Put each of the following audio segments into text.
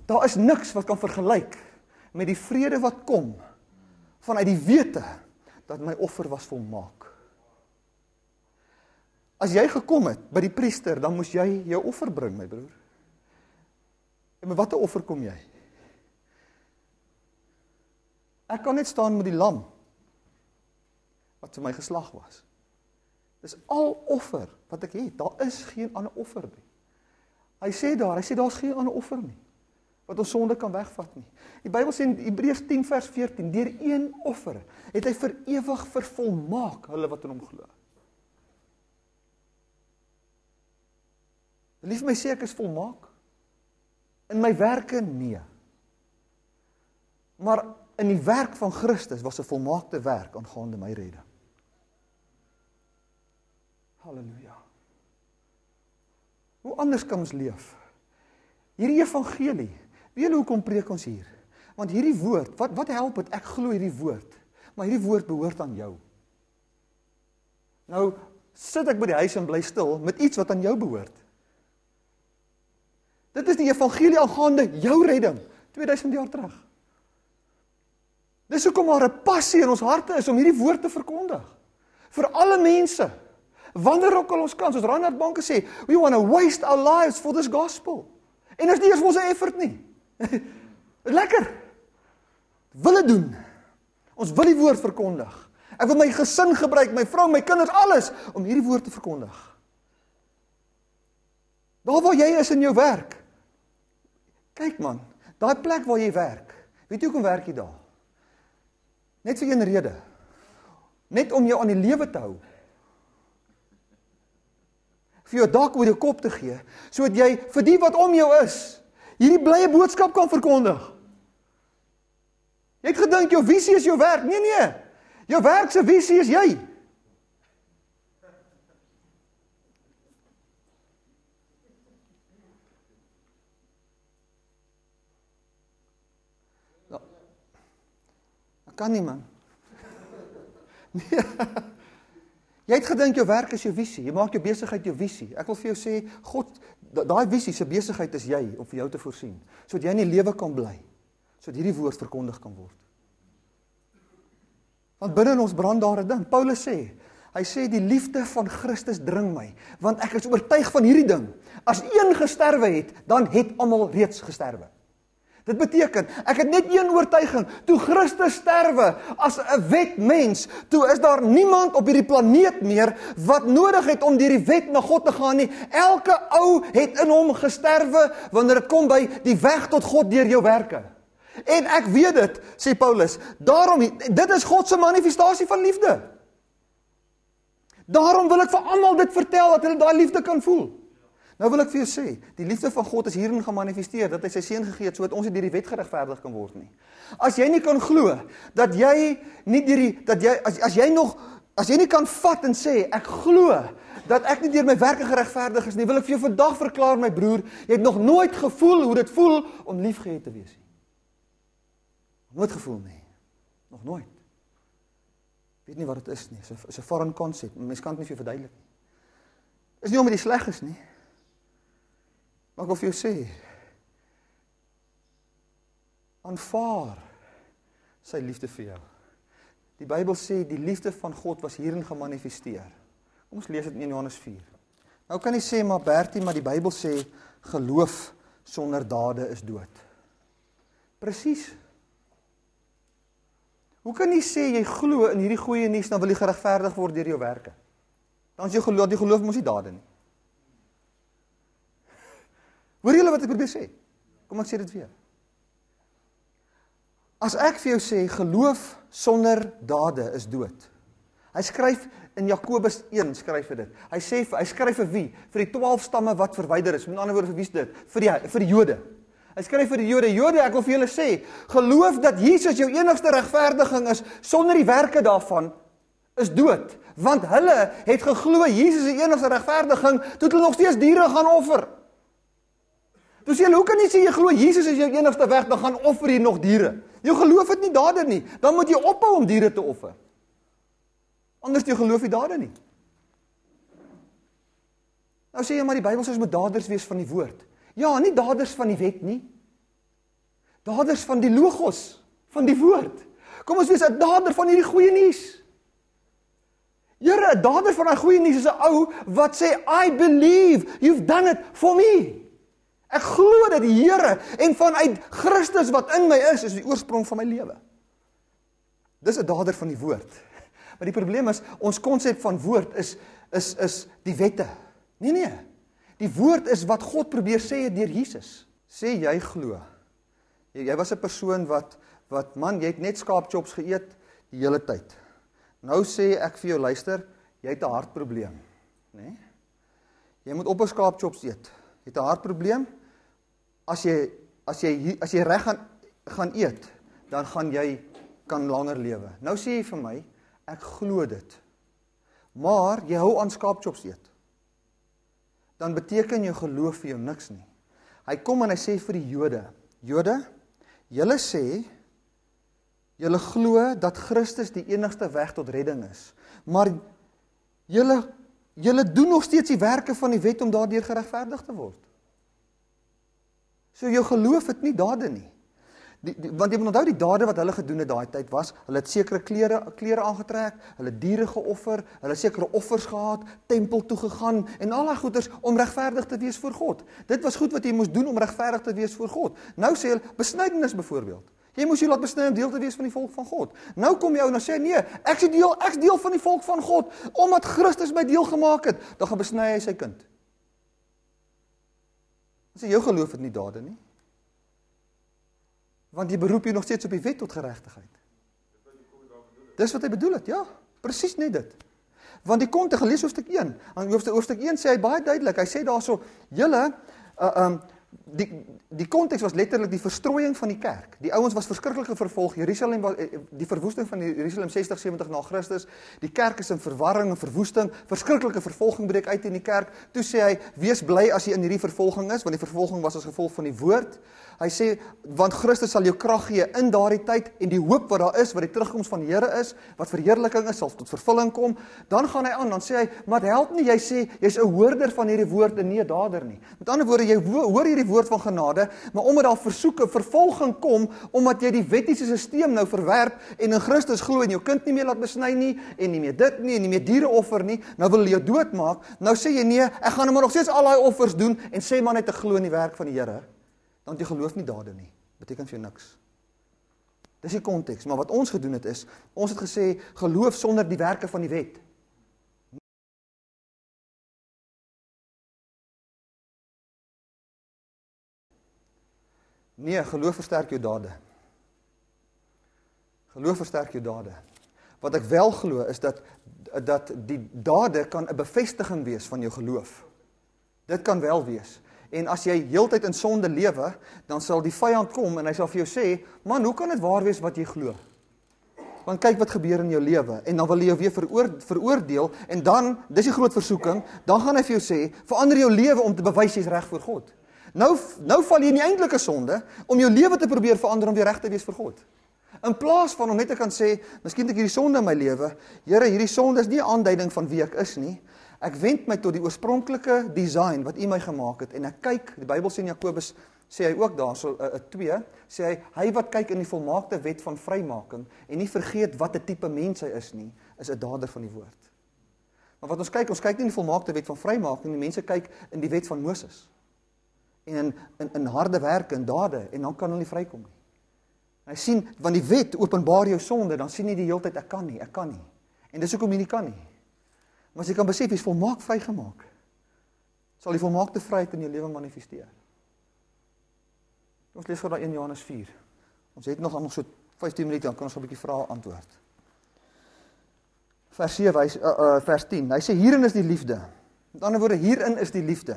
Daar is niks wat kan vergelyk met die vrede wat kom vanuit die wete dat my offer was volmaak. As jy gekom het by die priester, dan moes jy jou offer bring, my broer. En met watter offer kom jy? Ek kan net staan met die lam, wat vir my geslag was. Dis al offer wat ek het, daar is geen ander offer nie. Hy sê daar is geen ander offer nie, wat ons sonde kan wegvat nie. Die Bybel sê in Hebreërs 10 vers 14, deur een offer het hy vir ewig vervolmaak hulle wat in hom glo. Lief my sê ek is volmaak. In my werke nee. Maar in die werk van Christus was 'n volmaakte werk aangaande my redding. Halleluja. Hoe anders kan ons leef? Hierdie evangelie, weet jy hoekom preek ons hier? Want hierdie woord, wat help het? Ek glo hierdie woord, maar hierdie woord behoort aan jou. Nou, sit ek by die huis en bly stil met iets wat aan jou behoort. Dit is die evangelie aangaande jou redding, 2000 jaar terug. Dis hoekom maar 'n passie in ons harte is om hierdie woord te verkondig. Vir alle mense. Wanneer ook al ons kan, soos Reinhard Banke sê, we want to waste our lives for this gospel. En is nie eers ons effort nie. Lekker. Wil dit doen. Ons wil die woord verkondig. Ek wil my gesin gebruik, my vrou, my kinders, alles, om hierdie woord te verkondig. Daar waar jy is in jou werk. Kyk man, daai plek waar jy werk, weet jy hoekom werk jy daar? Net vir een rede. Net om jou aan die lewe te hou. Vir jou dak oor jou kop te gee, sodat jy vir die wat om jou is, hierdie blye boodskap kan verkondig. Jy het gedink jou visie is jou werk. Nee. Jou werk se visie is jy. Kan nie man. Nee. Jy het gedink jou werk is jou visie, jy maak jou besigheid jou visie. Ek wil vir jou sê, God, daai visie se besigheid is jy, om vir jou te voorsien, sodat jy in die lewe kan bly, sodat hierdie woord verkondig kan word. Want binne in ons brand daar 'n ding. Paulus sê, hy sê die liefde van Christus dring my, want ek is oortuig van hierdie ding. As een gesterwe het, dan het almal reeds gesterwe. Dit beteken, ek het net een oortuiging, toe Christus sterwe as 'n wetmens, toe is daar niemand op hierdie planeet meer wat nodig het om deur die wet na God te gaan nie. Elke ou het in hom gesterwe wanneer dit kom by die weg tot God deur jou werke. En ek weet dit, sê Paulus, daarom, dit is God se manifestasie van liefde. Daarom wil ek vir almal dit vertel, dat hulle daai liefde kan voel. Nou wil ek vir jou sê, die liefde van God is hierin gemanifesteer, dat hy sy seun gegee het, sodat ons nie deur die wet geregverdig kan word nie. As jy nie kan glo, dat jy nie deur die, as jy nie kan vat en sê, ek glo, dat ek nie deur my werke geregverdig is nie, wil ek vir jou vandag verklaar, my broer, jy het nog nooit gevoel hoe dit voel om liefgehad te wees nie. Nooit gevoel nie. Nog nooit. Weet nie wat dit is nie. Is 'n foreign concept. Mens kan dit nie vir jou verduidelik nie. Is nie omdat jy sleg is nie. Maar ek wil vir jou sê, aanvaar sy liefde vir jou. Die Bybel sê, die liefde van God was hierin gemanifesteer. Kom ons lees dit in 1 Johannes 4. Nou kan jy sê, maar Bertie, maar die Bybel sê, geloof sonder dade is dood. Presies. Hoe kan jy sê, jy glo in hierdie goeie nuus, dan wil jy geregverdig word deur jou werke? Dan is jy geloof mos nie dade nie. Hoor julle wat ek probeer sê? Kom ek sê dit weer. As ek vir jou sê, geloof sonder dade is dood. Hy skryf in Jakobus 1, skryf hy dit. Hy skryf vir wie? Vir die 12 stamme wat verwyder is. Met ander woorde, vir wie is dit? Vir die Jode. Hy skryf vir die Jode, ek wil vir julle sê, geloof dat Jesus jou enigste regverdiging is, sonder die werke daarvan, is dood. Want hulle het geglo, Jesus is die enigste regverdiging, toe hulle nog steeds diere gaan offer. Dus jy, hoe kan jy sê, jy glo, Jesus is jou enigste weg, dan gaan offer jy nog diere. Jou geloof het nie dade nie, dan moet jy ophou om diere te offer. Anders jy geloof die dade nie. Nou sê jy, maar die Bybel sê ons moet daders wees van die woord. Ja, nie daders van die wet nie. Daders van die logos, van die woord. Kom ons wees 'n dader van hierdie goeie nuus. Here, 'n dader van daai goeie nuus is 'n ou wat sê, I believe, you've done it for me. Ek glo dat die Here, en vanuit Christus wat in my is die oorsprong van my lewe. Dis 'n dader van die woord. Maar die probleem is, ons konsep van woord is die wette. Nee. Die woord is wat God probeer sê deur Jesus. Sê jy glo. Jy was 'n persoon wat man, jy het net skaapchops geëet die hele tyd. Nou sê ek vir jou, luister, jy het 'n hartprobleem, né? Jy moet op 'n skaapchops eet. Jy het 'n hartprobleem. As jy reg gaan eet, dan gaan jy kan langer lewe. Nou sê jy vir my, ek glo dit. Maar jy hou aan skaapchops eet. Dan beteken jou geloof vir jou niks nie. Hy kom en hy sê vir die Jode, julle sê, julle glo dat Christus die enigste weg tot redding is. Maar julle doen nog steeds die werke van die wet om daardeur geregverdig te word. So jou geloof het nie dade nie. Want jy moet onthou die dade wat hulle gedoen het daai tyd was, hulle het sekere klere aangetrek, hulle diere geoffer, hulle sekere offers gehad, tempel toe gegaan en al daai goeders om regverdig te wees voor God. Dit was goed wat jy moes doen om regverdig te wees voor God. Nou sê hulle besnydenis byvoorbeeld. Jy moes jou laat besny om deel te wees van die volk van God. Nou kom jy ou en sê nee, ek's deel van die volk van God omdat Christus my deel gemaak het. Dan gaan besny hy sy kind. Dan sê jou geloof het nie dade nie. Want jy beroep jy nog steeds op die wet tot geregtigheid. Dis wat hy bedoel het, ja. Presies net dit. Want die konteks, lees hoofstuk 1. In hoofstuk 1 sê hy baie duidelik, hy sê daarso, julle die konteks was letterlik die verstrooiing van die kerk. Die ouens was verskriklik vervolg. Jerusalem was die verwoesting van Jerusalem 60-70 na Christus. Die kerk is in verwarring en verwoesting. Verskriklike vervolging breek uit in die kerk. Toe sê hy, wees bly as jy in hierdie vervolging is, want die vervolging was as gevolg van die woord. Hy sê, want Christus sal jou krag gee in daardie tyd en die hoop wat daar is, wat die terugkoms van die Here is, wat verheerliking is, sal tot vervulling kom. Dan gaan hy aan, dan sê hy, maar het help nie, jy sê, jy's 'n hoorder van hierdie woord en nie 'n dader nie. Met ander woorde, jy hoor hierdie woord van genade, maar omdat daar versoeke, vervolging kom, omdat jy die wettiese stelsel nou verwerp en in Christus glo en jou kind nie meer laat besny nie, en nie meer dit nie, en nie meer diere offer nie, nou wil jy jou doodmaak, nou sê jy nee, ek gaan maar nog steeds al daai offers doen, en sê maar net te glo in die werk van die Here, dan jy geloof nie dade nie, beteken vir jou niks. Dis die konteks, maar wat ons gedoen het is, ons het gesê, geloof sonder die werke van die wet. Nee, geloof versterk jou dade. Geloof versterk jou dade. Wat ek wel glo is dat die dade kan 'n bevestiging wees van jou geloof. Dit kan wel wees. En as jy heeltyd in sonde lewe, dan sal die vyand kom en hy sal vir jou sê, man, hoe kan dit waar wees wat jy glo? Want kyk wat gebeur in jou lewe, en dan wil hy jou weer veroordeel, en dan, dis die groot versoeking, dan gaan hy vir jou sê, verander jou lewe om te bewys jy's reg voor God. Nou val jy in die eintlike sonde, om jou lewe te probeer verander om weer reg te wees vir God. In plaas van om net te kan sê, miskien het ek hierdie sonde in my lewe, Here, hierdie sonde is nie 'n aanduiding van wie ek is nie, ek wend my tot die oorspronklike design wat U my gemaak het, en ek kyk, die Bybel sê in Jakobus, sê hy ook daar, so 2, sê hy wat kyk in die volmaakte wet van vrymaking, en nie vergeet wat 'n tipe mens hy is nie, is 'n dader van die woord. Maar wat ons kyk nie in die volmaakte wet van vrymaking, die mense kyk in die wet van Moses, en in harde werke en dade, en dan kan hulle nie vrykom nie. Hy sien, want die wet openbaar jou sonde, dan sien jy die hele tyd, ek kan nie. En dis hoekom jy nie kan nie. Maar as jy kan besef, jy is volmaak vrygemaak, sal die volmaakte vryheid in jou lewe manifesteer. Ons lees gou daar 1 Johannes 4. Ons het nog so 15 minute, dan kan ons 'n bietjie vrae antwoord. Vers 7, vers 10, hy sê, hierin is die liefde. Met ander woorde, hierin is die liefde.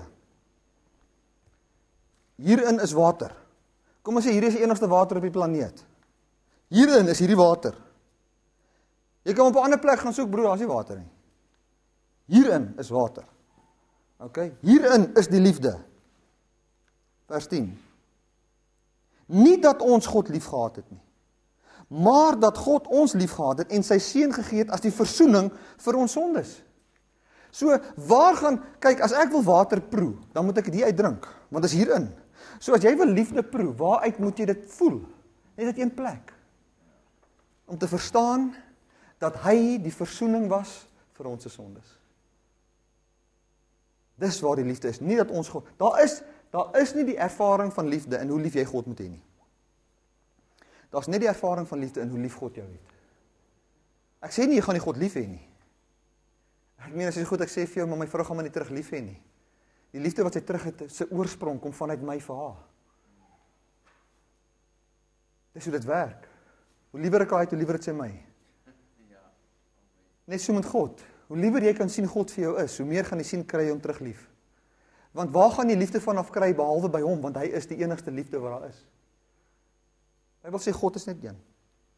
Hierin is water. Kom ons sê, hier is die enigste water op die planeet. Hierin is hierdie water. Jy kan op 'n ander plek gaan soek, broer, daar is nie water nie. Hierin is water. Okay? Hierin is die liefde. Vers 10. Nie dat ons God lief gehad het nie, maar dat God ons lief gehad het en sy seun gegee het as die versoening vir ons sondes. So, kyk, as ek wil water proe, dan moet ek dit uitdrink, want dit is hierin. So as jy wil liefde proe, waaruit moet jy dit voel? Net uit een plek. Om te verstaan dat hy die versoening was vir ons se sondes. Dis waar die liefde is, nie dat ons God, daar is nie die ervaring van liefde in hoe lief jy God moet hê nie. Daar's net die ervaring van liefde in hoe lief God jou het. Ek sê nie jy gaan nie God lief hê nie. Ek meen as jy goed ek sê vir jou, maar my vrou gaan my nie terug lief hê nie. Die liefde wat sy terug het, sy oorsprong kom vanuit my vir haar. Dis hoe dit werk. Hoe liewer ek haar het, hoe liewer het sy my. Net so met God. Hoe liewer jy kan sien God vir jou is, hoe meer gaan jy sien kry jy hom terug lief. Want waar gaan jy liefde vanaf kry behalwe by hom, want hy is die enigste liefde wat daar is. Hy wil sê God is net een.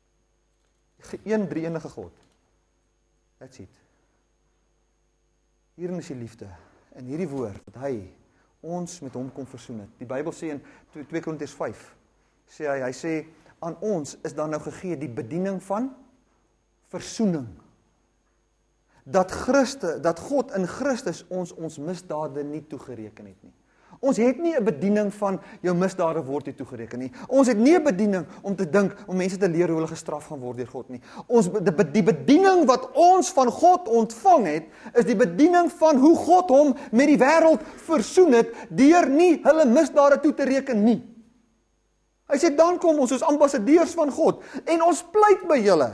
Een drie-enige God. That's it. Hierin is die liefde. In hierdie woord, dat hy ons met hom kom versoen het. Die Bybel sê in 2 Korintiërs 5, hy sê, aan ons is dan nou gegee die bediening van versoening. Dat God in Christus ons misdade nie toegereken het nie. Ons het nie 'n bediening van jou misdade word nie toegereken nie. Ons het nie 'n bediening om te dink, om mense te leer hoe hulle gestraf gaan word deur God nie. Die bediening wat ons van God ontvang het, is die bediening van hoe God hom met die wêreld versoen het, deur nie hulle misdade toe te reken nie. Hy sê, dan kom ons soos ambassadeurs van God, en ons pleit by julle.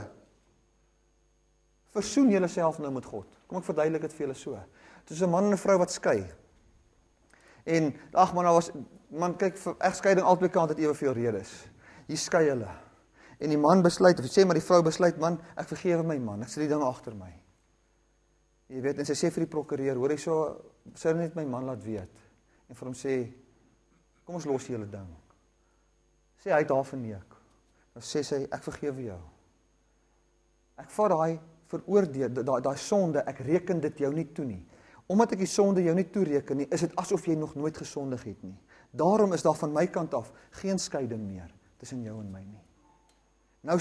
Versoen julle self nou met God. Kom ek verduidelik dit vir julle so. Dit is 'n man en 'n vrou wat skei. En, kyk, vir egskeiding albei kante het eweveel redes. Hier skei hulle. En die man besluit, of sê maar die vrou besluit, man, ek vergewe my man, ek sit die ding agter my. Jy weet, en sy sê vir die prokureur, hoor hy so, sy net my man laat weet. En vir hom sê, kom ons los die hele ding. Sê hy het haar verneek. Dan sê sy, ek vergewe jou. Ek vat daai veroordeel, daai sonde, ek reken dit jou nie toe nie. Omdat ek die sonde jou nie toereken nie, is dit asof jy nog nooit gesondig het nie. Daarom is daar van my kant af geen skeiding meer tussen jou en my nie. Nou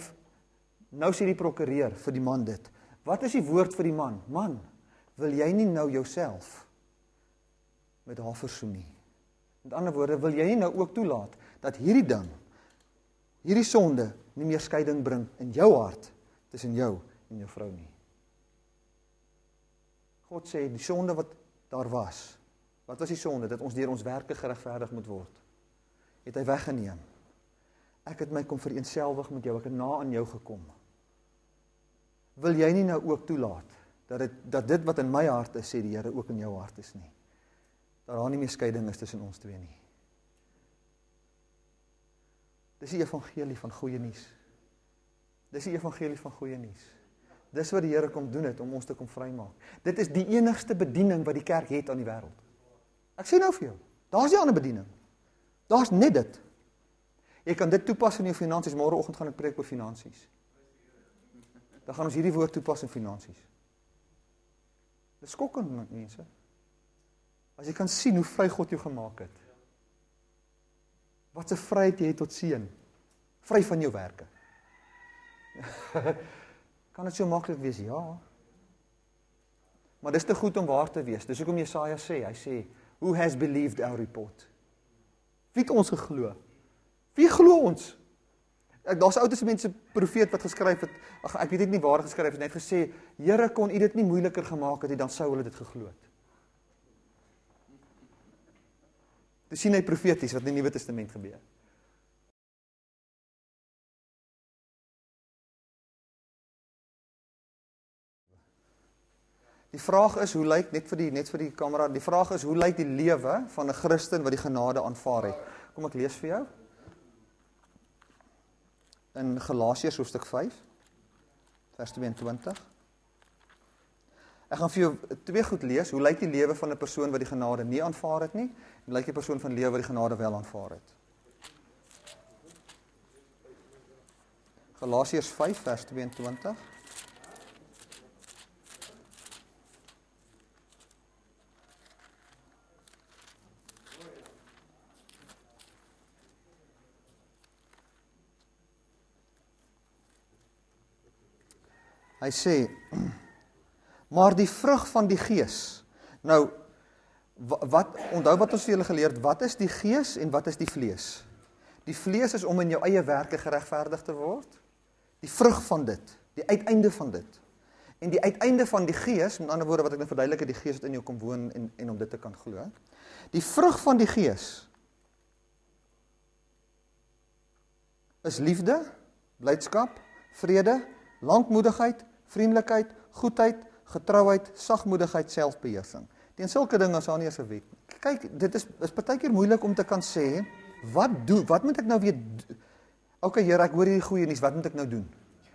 sê die prokureur vir die man dit. Wat is die woord vir die man? Man, wil jy nie nou jouself met haar versoen nie? Met ander woorde, wil jy nie nou ook toelaat dat hierdie ding, hierdie sonde nie meer skeiding bring in jou hart tussen jou en jou vrou nie. God sê, die sonde wat daar was, wat was die sonde? Dat ons deur ons werke geregverdig moet word. Het hy weggeneem. Ek het my kom vereenselwig met jou, ek het na aan jou gekom. Wil jy nie nou ook toelaat, dat dit wat in my hart is, sê die Here, ook in jou hart is nie. Dat daar nie meer skeiding is tussen ons twee nie. Dis die evangelie van goeie nuus. Dis die evangelie van goeie nuus. Dis wat die Here kom doen het, om ons te kom vrymaak. Dit is die enigste bediening wat die kerk het aan die wêreld. Ek sê nou vir jou, daar's nie 'n ander bediening. Daar's net dit. Jy kan dit toepas in jou finansies, môreoggend gaan ek preek oor finansies. Dan gaan ons hierdie woord toepas in finansies. Dit is skokkend, mense. As jy kan sien hoe vry God jou gemaak het. Wat 'n vryheid jy het tot seën. Vry van jou werke. Kan dit so maklik wees? Ja. Maar dis te goed om waar te wees. Dis hoekom Jesaja sê, hy sê, who has believed our report? Wie het ons geglo? Wie glo ons? Daar's 'n Ou Testamentiese profeet wat geskryf het, ek weet nie waar geskryf het, hy het gesê, Here, kon U dit nie moeiliker gemaak het, dan sou hulle dit geglo het. Dis sien hy profeties wat in die Nuwe Testament gebeur. Die vraag is, hoe lyk, net vir die kamera, die vraag is, hoe lyk die lewe van 'n Christen wat die genade aanvaar het? Kom ek lees vir jou. In Galasiërs hoofstuk 5, vers 22. Ek gaan vir jou twee goed lees, hoe lyk die lewe van 'n persoon wat die genade nie aanvaar het nie, en lyk die persoon van lewe wat die genade wel aanvaar het. Galasiërs 5, vers 22. Hy sê, maar die vrug van die Gees. Nou, Onthou wat ons vir julle geleer het, wat is die gees en wat is die vlees? Die vlees is om in jou eie werke geregverdig te word, die vrug van dit, die uiteinde van dit. En die uiteinde van die gees, met ander woorde wat ek nou verduidelik het, die gees wat in jou kom woon en om dit te kan glo. Die vrug van die gees is liefde, blydskap, vrede, lankmoedigheid, vriendelikheid, goedheid, getrouheid, sagmoedigheid, selfbeheersing. Teen sulke dinge is daar nie eens 'n wet nie. Kyk, dit is partykeer moeilik om te kan sê, wat moet ek nou weer doen? Okay, Here, ek hoor hierdie goeie nuus, wat moet ek nou doen?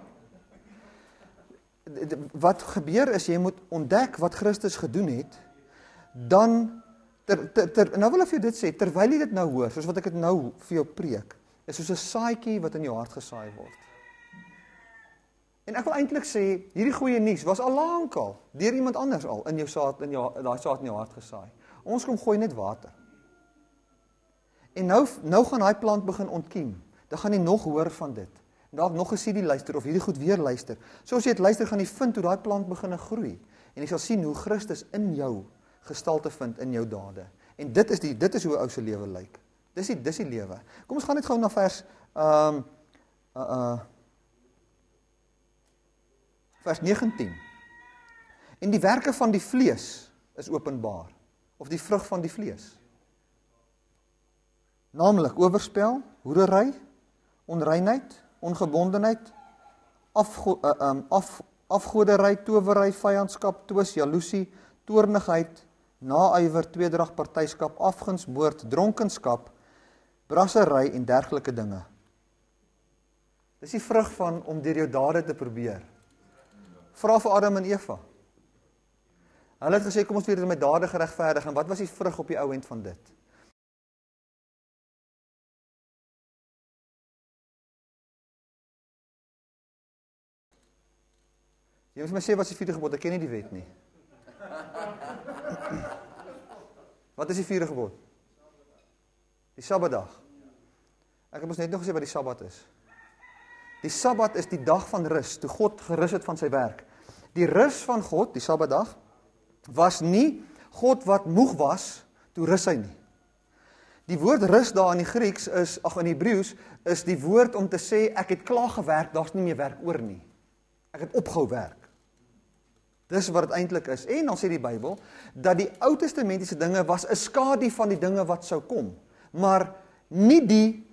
Wat gebeur is, jy moet ontdek wat Christus gedoen het, dan, nou wil ek vir jou dit sê, terwyl jy dit nou hoor, soos wat ek dit nou vir jou preek, is soos 'n saadjie wat in jou hart gesaai word. En ek wil eintlik sê, hierdie goeie nuus was al lankal, deur iemand anders al, in jou saad, daai saad in jou hart gesaai. Ons kom gooi net water. En nou gaan daai plant begin ontkiem, dan gaan jy nog hoor van dit. En dalk nog 'n CD luister, of hierdie goed weer luister. Soos jy dit luister, gaan jy vind hoe daai plant begin groei. En jy sal sien hoe Christus in jou gestalte vind in jou dade. En dit is hoe 'n ou se lewe lyk. Dis die lewe. Kom ons gaan net gou na vers vers 19. En die werke van die vlees is openbaar, of die vrug van die vlees. Naamlik oorspel, hoerery, onreinheid, ongebondenheid, afgodery, towery, vyandskap, twis, jaloesie, toornigheid, naaiwer, tweedrag, partyskap, afguns, moord, dronkenskap, brassery en dergelike dinge. Dis die vrug van om deur jou dade te probeer. Vra vir Adam en Eva. Hulle het gesê, kom ons weer met dade geregverdig, en wat was die vrug op die ou end van dit? Jy moet my sê, wat is die 4de gebod? Ek ken nie die wet nie. Wat is die 4de gebod? Die Sabbatdag. Ek het ons net nog gesê wat die Sabbat is. Die Sabbat is die dag van rus, toe God gerus het van sy werk. Die rus van God, die Sabbatdag, was nie God wat moeg was, toe rus hy nie. Die woord rus daar in die Grieks is, in Hebreëus, is die woord om te sê, ek het klaar gewerk, daar's nie meer werk oor nie. Ek het opgehou werk. Dis wat het eintlik is. En dan sê die Bybel, dat die Ou Testamentiese dinge was 'n skadu van die dinge wat sou kom. Maar nie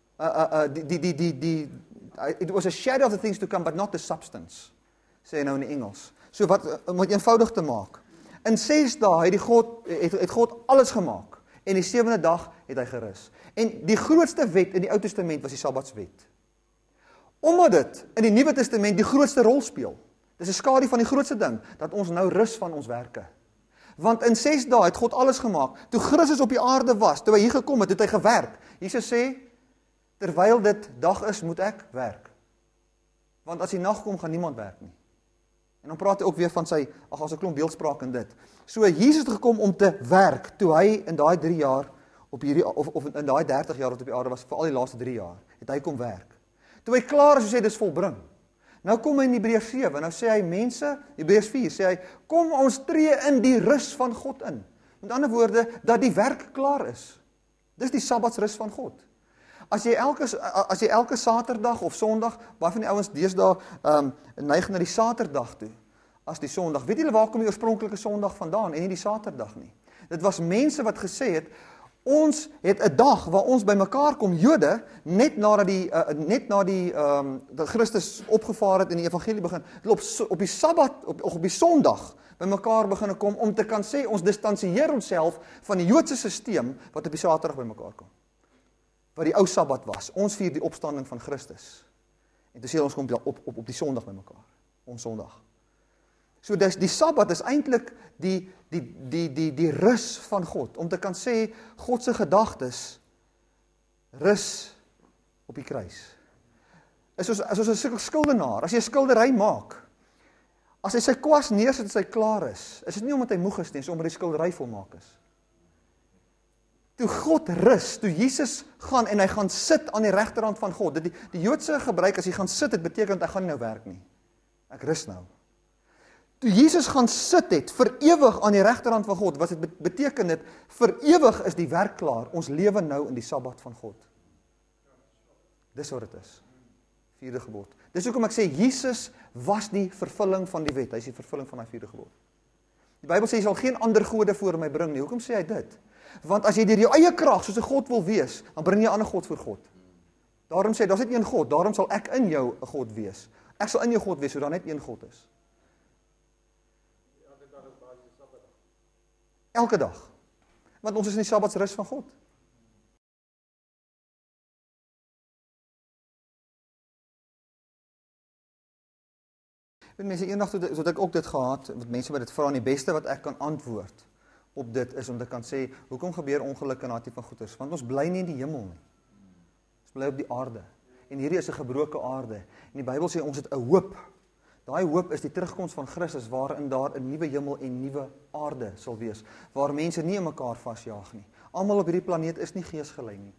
it was a shadow of the things to come, but not the substance, sê nou in die Engels. So wat, om het eenvoudig te maak. In 6 dae het God alles gemaak. En die 7de dag het hy gerus. En die grootste wet in die Ou Testament was die Sabbatswet. Omdat dit in die Nuwe Testament die grootste rol speel. Dis 'n skadu van die grootste ding, dat ons nou rus van ons werke. Want in 6 dae het God alles gemaak. Toe Christus op die aarde was, toe hy hier gekom het hy gewerk. Jesus sê, terwyl dit dag is, moet ek werk. Want as die nag kom, gaan niemand werk nie. En dan praat hy ook weer van sy, as 'n klomp beeldspraak in dit. So Jesus het gekom om te werk, toe hy in daai 3 jaar, of in daai 30 jaar wat op die aarde was, vir al die laaste 3 jaar, het hy kom werk. Toe hy klaar is, sê dis volbring. Nou kom hy in Hebreërs 7, nou sê hy mense, Hebreërs 4, sê hy, kom ons tree in die rus van God in. Met ander woorde, dat die werk klaar is. Dis die Sabbatsrus van God. As jy elke Saterdag of Sondag, baie van die ouens deesdae neig na die Saterdag toe, as die Sondag. Weet julle waar kom die oorspronklike Sondag vandaan en nie die Saterdag nie? Dit was mense wat gesê het, ons het 'n dag waar ons by mekaar kom, Jode, net na dat Christus opgevaar het en die evangelie begin, op die Sabbat, op die Sondag, by mekaar begin kom, om te kan sê, ons distansieer onsself van die Joodse sisteem, wat op die Saterdag by mekaar kom. Wat die ou Sabbat was. Ons vier die opstanding van Christus. En toe sê ons kom op die Sondag by mekaar. Ons Sondag. So die Sabbat is eintlik die rus van God, om te kan sê, God se gedagtes rus op die kruis. Is soos 'n skuldenaar, as jy 'n skildery maak, as hy sy kwas neersit as hy klaar is dit nie omdat hy moeg is nie, is omdat die skildery volmaak is. Toe God rus, toe Jesus gaan en hy gaan sit aan die regterhand van God, die Joodse gebruik, as hy gaan sit, dit beteken dat hy gaan nie nou werk nie. Ek rus nou. Toe Jesus gaan sit het, vir ewig aan die regterhand van God, wat dit beteken het, vir ewig is die werk klaar, ons lewe nou in die Sabbat van God. Dis wat dit is. 4de gebod. Dis hoekom ek sê, Jesus was die vervulling van die wet, hy is die vervulling van die 4de gebod. Die Bybel sê, jy sal geen ander gode voor my bring nie. Hoekom sê hy dit? Want as jy deur jou eie krag soos 'n God wil wees, dan bring jy 'n ander God voor God. Daarom sê hy, daar's net een God, daarom sal ek in jou 'n God wees. Ek sal in jou God wees, so daar net een God is. Elke dag. Want ons is in die Sabbatsrus van God. Mense, eendag het ek ook dit gehad, wat mense wat dit vra, en die beste wat ek kan antwoord op dit is om te kan sê, hoekom gebeur ongelukke en daai tipe van goeders? Want ons bly nie in die hemel nie. Ons bly op die aarde. En hierdie is 'n gebroke aarde. En die Bybel sê ons het 'n hoop. Daai hoop is die terugkoms van Christus, waarin daar 'n nuwe hemel en nuwe aarde sal wees, waar mense nie in mekaar vasjaag nie. Almal op hierdie planeet is nie geesgelei nie.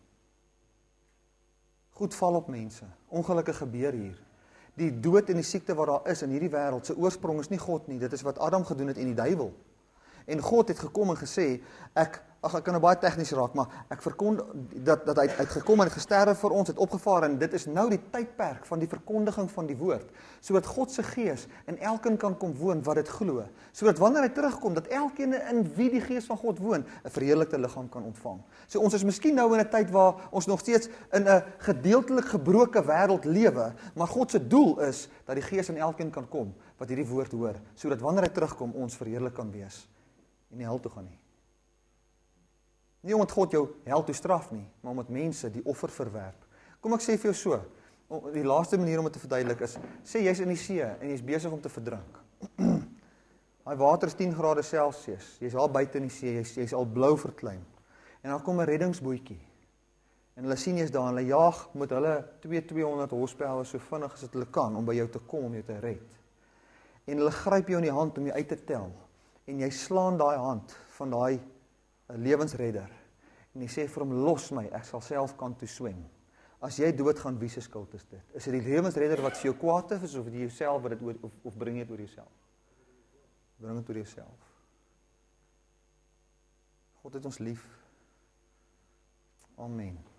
Goed val op mense. Ongelukke gebeur hier. Die dood en die siekte wat daar is in hierdie wêreld, se oorsprong is nie God nie, dit is wat Adam gedoen het en die duiwel. En God het gekom en gesê, ek kan nou baie tegnies raak, maar ek verkondig dat hy het gekom en het gesterwe vir ons, het opgevaar, en dit is nou die tydperk van die verkondiging van die woord, sodat God se gees in elkeen kan kom woon wat dit glo, sodat wanneer hy terugkom, dat elkeen in wie die gees van God woon, 'n verheerlikte liggaam kan ontvang. So ons is miskien nou in 'n tyd waar ons nog steeds in 'n gedeeltelik gebroke wêreld lewe, maar God se doel is dat die gees in elkeen kan kom wat hierdie woord hoor, sodat wanneer hy terugkom, ons verheerlik kan wees en nie hel toe gaan nie. Nie omdat God jou hel toe straf nie, maar omdat mense die offer verwerp. Kom ek sê vir jou so, die laaste manier om dit te verduidelik is, sê jy's in die see en jy's besig om te verdrink. Daai water is 10 grade Celsius, jy's al buite in die see, jy's al blou verklein. En dan kom 'n reddingsbootjie. En hulle sien jy's daar en hulle jaag met hulle 200 horsepower so vinnig as wat hulle kan om by jou te kom om jou te red. En hulle gryp jou in die hand om jou uit te tel. En jy slaan daai hand van daai lewensredder. En jy sê vir hom, los my, ek sal self kan toe swem. As jy doodgaan, wie se skuld is dit? Is dit die lewensredder wat vir jou kwaad is, of dit jouself wat dit oor, of bring jy dit oor jouself? Bring dit oor jouself. God het ons lief. Amen.